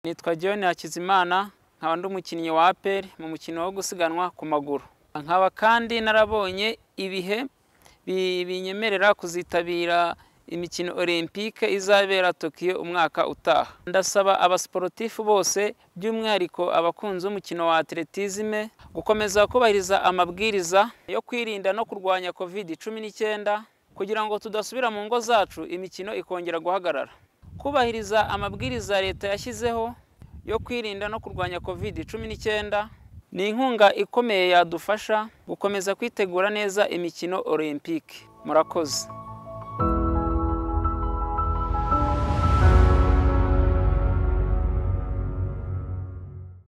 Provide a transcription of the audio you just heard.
Nitwa Hakizimana, nkaba ndi umukinnyi wa APR mu mukino wo gusiganwa ku maguru. Nkaba kandi narabonye ibihe binyemerera kuzitabira imikino Olympique izabera Tokyo umwaka utaha. Ndasaba abasportifu bose by'umwihariko abakunze umukino wa atletisme gukomeza kubahiriza amabwiriza yo kwirinda no kurwanya COVID-19 kugira ngo tudasubira mu ngo zacu imikino ikongera guhagarara. Kubahiriza amabwiriza leta yashyizeho yo kwirinda no kurwanya COVID-19 ni inkunga ikomeye yadufasha gukomeza kwitegura neza imikino Olympique. Murakoze.